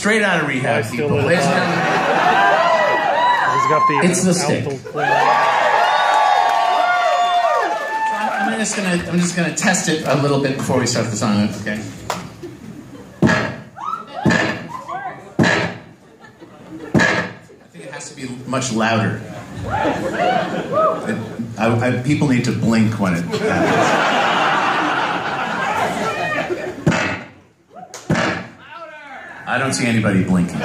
straight out of rehab, people. Ladies and gentlemen, it's the stick. I'm just gonna test it a little bit before we start the song. Okay. I think it has to be much louder. People need to blink when it happens. I don't see anybody blinking.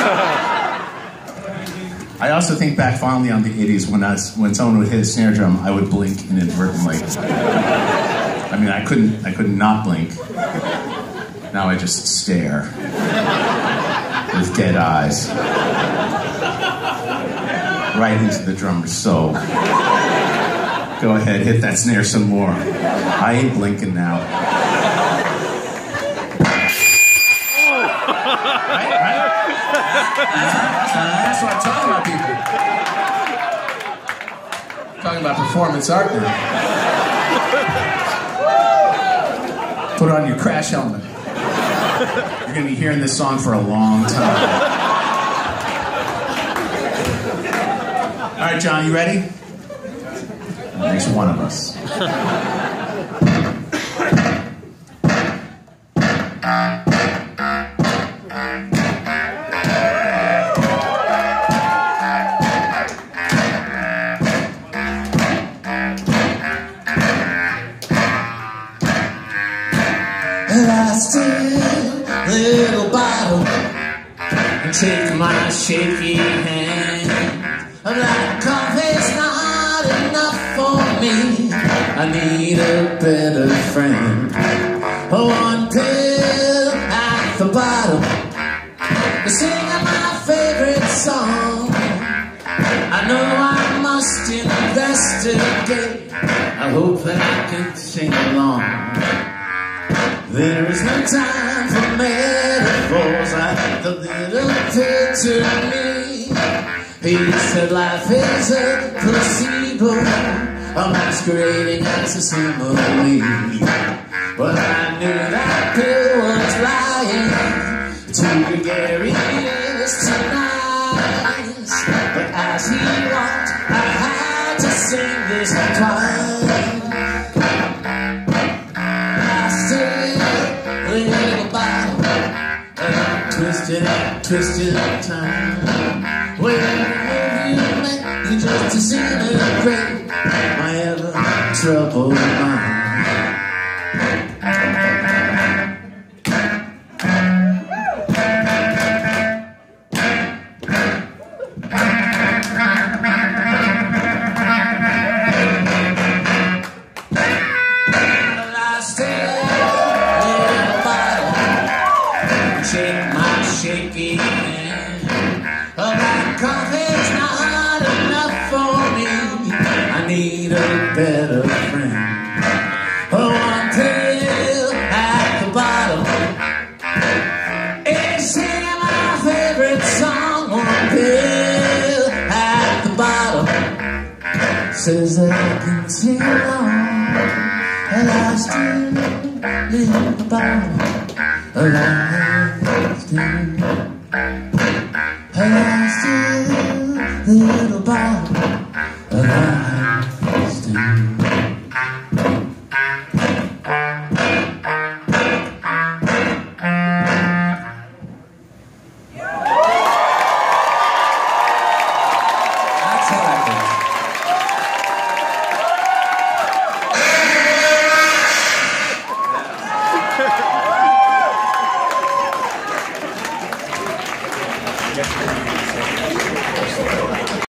I also think back fondly on the 80s when someone would hit a snare drum, I would blink inadvertently. I mean, I could not blink. Now I just stare with dead eyes right into the drummer's soul. Go ahead, hit that snare some more. I ain't blinking now. Right? That's what I'm talking about, people. I'm talking about performance art now. Put on your crash helmet. You're going to be hearing this song for a long time. All right, John, you ready? At least one of us. Little bottle and take my shaky hand. Black coffee's not enough for me. I need a better friend. One pill at the bottom, singing my favorite song. I know I must investigate. I hope that I can sing along. There is no time for metaphors, like the little picture of me. He said life is a placebo, a masquerading as a simile. But I knew that pill was lying, too gregarious, too nice. But as he walked, I had to sing this twice. Twisted time. When you met me just to celebrate my ever troubled mind. Shaky hand. Black coffee's not enough for me. I need a better friend. One pill at the bottom is singing my favorite song. One pill at the bottom says that I can sing along, and I still live the bottom alive. And I'm still the little bottle alive still. That's how that goes.